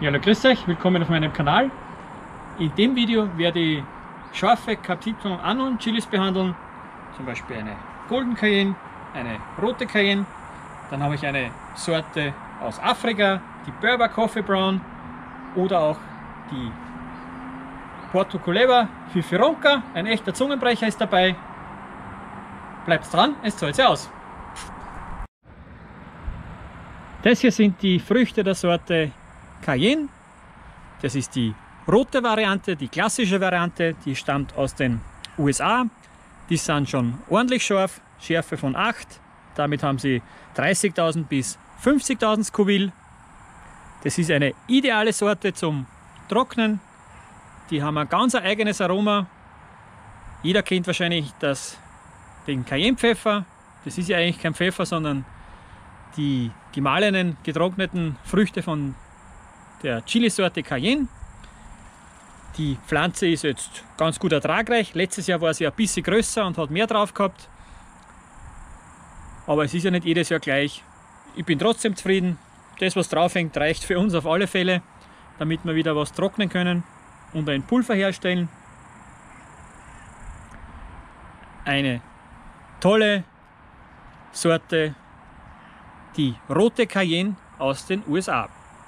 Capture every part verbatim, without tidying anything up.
Ja, hallo, grüß euch, willkommen auf meinem Kanal. In dem Video werde ich scharfe Capsicum Annuum Chilis behandeln, zum Beispiel eine Golden Cayenne, eine rote Cayenne, dann habe ich eine Sorte aus Afrika, die Berber Coffee Brown oder auch die Porto Culebra Fifironca, ein echter Zungenbrecher ist dabei. Bleibt dran, es zahlt sich aus. Das hier sind die Früchte der Sorte Cayenne. Das ist die rote Variante, die klassische Variante, die stammt aus den U S A. Die sind schon ordentlich scharf, Schärfe von acht. Damit haben sie dreißigtausend bis fünfzigtausend Scoville. Das ist eine ideale Sorte zum Trocknen. Die haben ein ganz eigenes Aroma. Jeder kennt wahrscheinlich das, den Cayennepfeffer. Das ist ja eigentlich kein Pfeffer, sondern die gemahlenen, getrockneten Früchte von der Chilisorte Cayenne. Die Pflanze ist jetzt ganz gut ertragreich. Letztes Jahr war sie ein bisschen größer und hat mehr drauf gehabt. Aber es ist ja nicht jedes Jahr gleich. Ich bin trotzdem zufrieden. Das, was drauf hängt, reicht für uns auf alle Fälle, damit wir wieder was trocknen können und ein Pulver herstellen. Eine tolle Sorte, die rote Cayenne aus den U S A.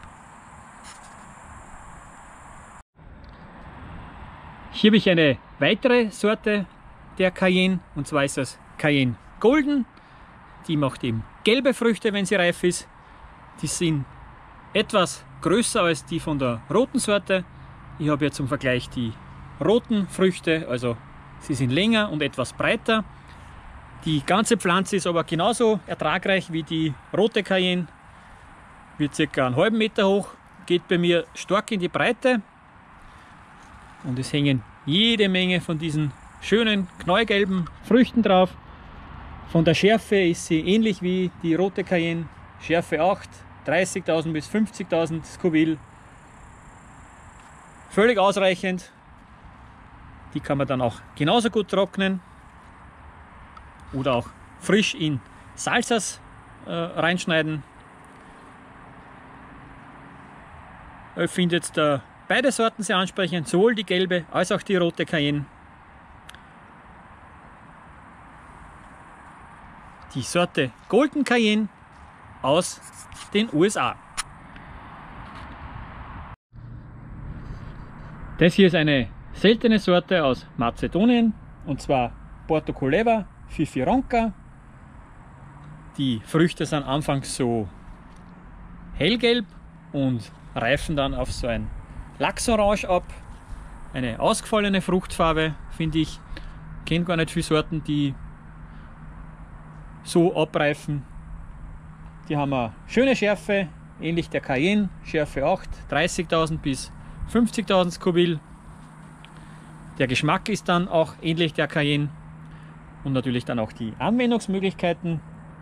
Hier habe ich eine weitere Sorte der Cayenne, und zwar ist das Cayenne Golden. Die macht eben gelbe Früchte, wenn sie reif ist. Die sind etwas größer als die von der roten Sorte. Ich habe jetzt zum Vergleich die roten Früchte, also sie sind länger und etwas breiter. Die ganze Pflanze ist aber genauso ertragreich wie die rote Cayenne. Wird circa einen halben Meter hoch, geht bei mir stark in die Breite. Und es hängen jede Menge von diesen schönen knallgelben Früchten drauf. Von der Schärfe ist sie ähnlich wie die rote Cayenne. Schärfe acht, dreißigtausend bis fünfzigtausend Scoville. Völlig ausreichend. Die kann man dann auch genauso gut trocknen oder auch frisch in Salsas äh, reinschneiden. Ich finde jetzt äh, beide Sorten sehr ansprechend, sowohl die gelbe als auch die rote Cayenne. Die Sorte Golden Cayenne aus den U S A. Das hier ist eine seltene Sorte aus Mazedonien, und zwar Porto Culebra Fifironca. Die Früchte sind anfangs so hellgelb und reifen dann auf so ein Lachsorange ab. Eine ausgefallene Fruchtfarbe, finde ich. Ich kenne gar nicht viele Sorten, die so abreifen. Die haben eine schöne Schärfe, ähnlich der Cayenne, Schärfe acht, dreißigtausend bis fünfzigtausend Scoville. Der Geschmack ist dann auch ähnlich der Cayenne und natürlich dann auch die Anwendungsmöglichkeiten.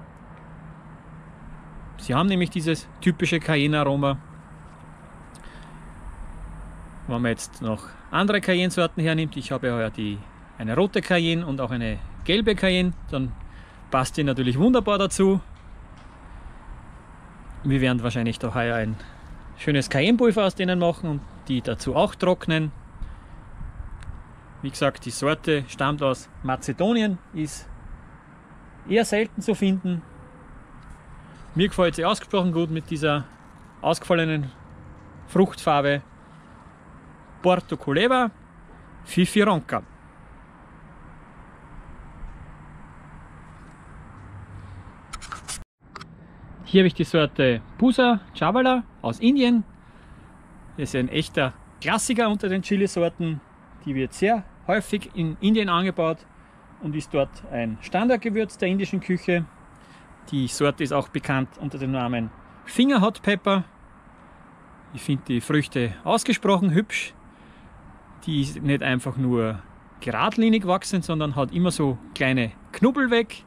Sie haben nämlich dieses typische Cayenne-Aroma. Wenn man jetzt noch andere Cayenne-Sorten hernimmt, ich habe ja die, eine rote Cayenne und auch eine gelbe Cayenne, dann passt die natürlich wunderbar dazu. Wir werden wahrscheinlich da heuer ein schönes Cayennepulver aus denen machen und die dazu auch trocknen. Wie gesagt, die Sorte stammt aus Mazedonien, ist eher selten zu finden. Mir gefällt sie ausgesprochen gut mit dieser ausgefallenen Fruchtfarbe. Porto Culebra Fifironca. Hier habe ich die Sorte Pusa Chavala aus Indien. Das ist ein echter Klassiker unter den Chilisorten. Die wird sehr häufig in Indien angebaut und ist dort ein Standardgewürz der indischen Küche. Die Sorte ist auch bekannt unter dem Namen Finger Hot Pepper. Ich finde die Früchte ausgesprochen hübsch. Die ist nicht einfach nur geradlinig wachsend, sondern hat immer so kleine Knubbel weg.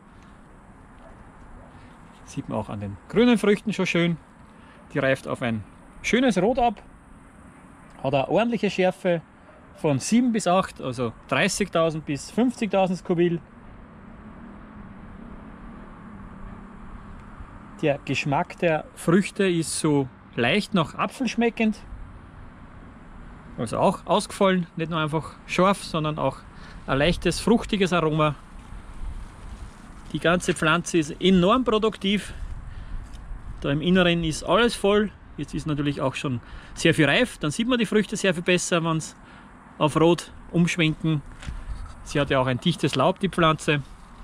Sieht man auch an den grünen Früchten schon schön. Die reift auf ein schönes Rot ab. Hat eine ordentliche Schärfe von sieben bis acht, also dreißigtausend bis fünfzigtausend Scoville. Der Geschmack der Früchte ist so leicht nach Apfel schmeckend. Also auch ausgefallen, nicht nur einfach scharf, sondern auch ein leichtes, fruchtiges Aroma. Die ganze Pflanze ist enorm produktiv. Da im Inneren ist alles voll. Jetzt ist natürlich auch schon sehr viel reif. Dann sieht man die Früchte sehr viel besser, wenn sie auf Rot umschwenken. Sie hat ja auch ein dichtes Laub, die Pflanze.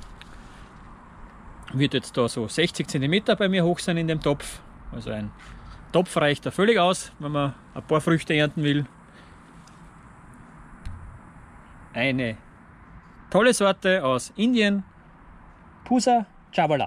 Wird jetzt da so sechzig Zentimeter bei mir hoch sein in dem Topf. Also ein Topf reicht da völlig aus, wenn man ein paar Früchte ernten will. Eine tolle Sorte aus Indien, Pusa Chavala.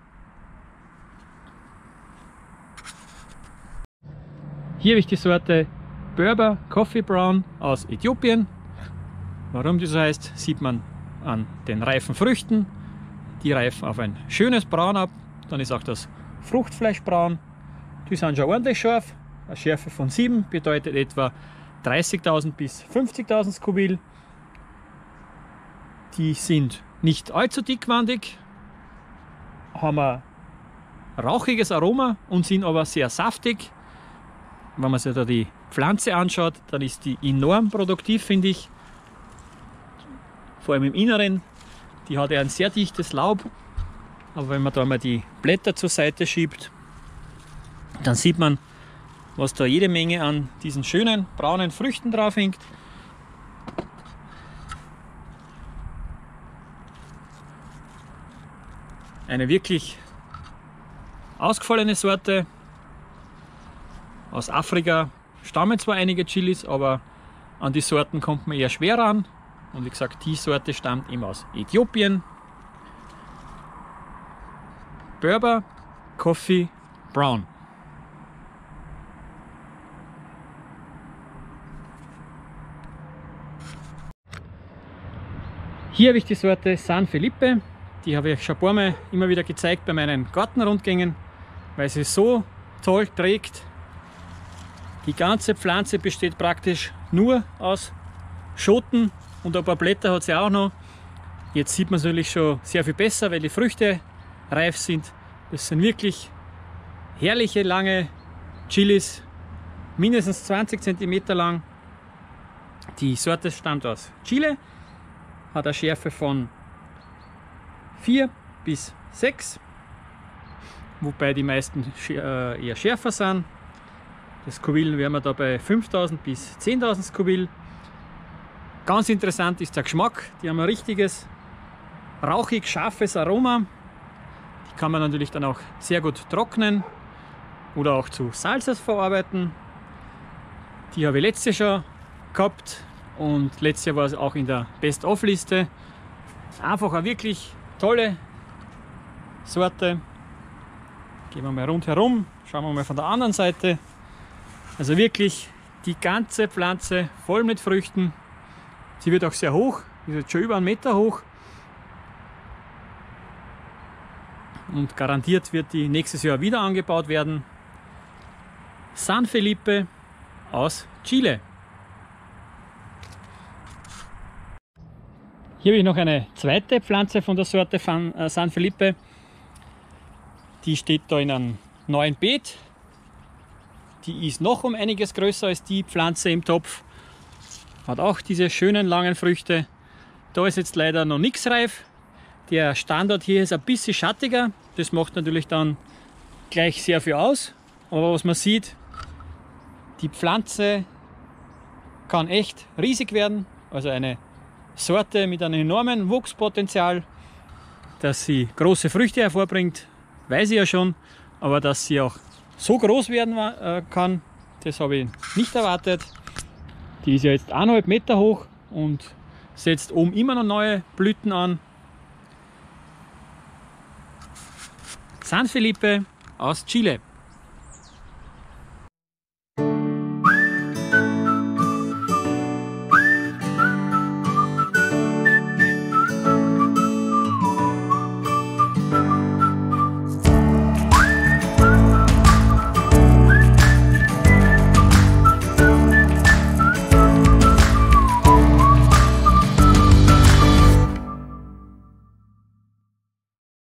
Hier habe ich die Sorte Berber Coffee Brown aus Äthiopien. Warum die so heißt, sieht man an den reifen Früchten. Die reifen auf ein schönes Braun ab. Dann ist auch das Fruchtfleisch braun. Die sind schon ordentlich scharf. Eine Schärfe von sieben bedeutet etwa dreißigtausend bis fünfzigtausend Scoville. Die sind nicht allzu dickwandig, haben ein rauchiges Aroma und sind aber sehr saftig. Wenn man sich da die Pflanze anschaut, dann ist die enorm produktiv, finde ich. Vor allem im Inneren. Die hat ja ein sehr dichtes Laub. Aber wenn man da mal die Blätter zur Seite schiebt, dann sieht man, was da jede Menge an diesen schönen braunen Früchten drauf hängt. Eine wirklich ausgefallene Sorte. Aus Afrika stammen zwar einige Chilis, aber an die Sorten kommt man eher schwer ran. Und wie gesagt, die Sorte stammt eben aus Äthiopien. Berber Coffee Brown. Hier habe ich die Sorte San Felipe. Die habe ich schon ein paar Mal immer wieder gezeigt bei meinen Gartenrundgängen, weil sie so toll trägt. Die ganze Pflanze besteht praktisch nur aus Schoten und ein paar Blätter hat sie auch noch. Jetzt sieht man es natürlich schon sehr viel besser, weil die Früchte reif sind. Das sind wirklich herrliche lange Chilis, mindestens zwanzig Zentimeter lang. Die Sorte stammt aus Chile, hat eine Schärfe von vier bis sechs, wobei die meisten eher schärfer sind. Das Scoville wären wir da bei fünftausend bis zehntausend Scoville. Ganz interessant ist der Geschmack. Die haben ein richtiges rauchig scharfes Aroma. Die kann man natürlich dann auch sehr gut trocknen oder auch zu Salsas verarbeiten. Die habe ich letztes Jahr schon gehabt und letztes Jahr war es auch in der Best-of-Liste. Einfach eine wirklich tolle Sorte. Gehen wir mal rundherum, schauen wir mal von der anderen Seite. Also wirklich die ganze Pflanze voll mit Früchten. Sie wird auch sehr hoch, ist jetzt schon über einen Meter hoch. Und garantiert wird die nächstes Jahr wieder angebaut werden. San Felipe aus Chile. Hier habe ich noch eine zweite Pflanze von der Sorte San Felipe. Die steht da in einem neuen Beet. Die ist noch um einiges größer als die Pflanze im Topf. Hat auch diese schönen langen Früchte. Da ist jetzt leider noch nichts reif. Der Standort hier ist ein bisschen schattiger. Das macht natürlich dann gleich sehr viel aus. Aber was man sieht, die Pflanze kann echt riesig werden. Also eine Sorte mit einem enormen Wuchspotenzial. Dass sie große Früchte hervorbringt, weiß ich ja schon. Aber dass sie auch so groß werden kann, das habe ich nicht erwartet. Die ist ja jetzt eineinhalb Meter hoch und setzt oben immer noch neue Blüten an. San Felipe aus Chile.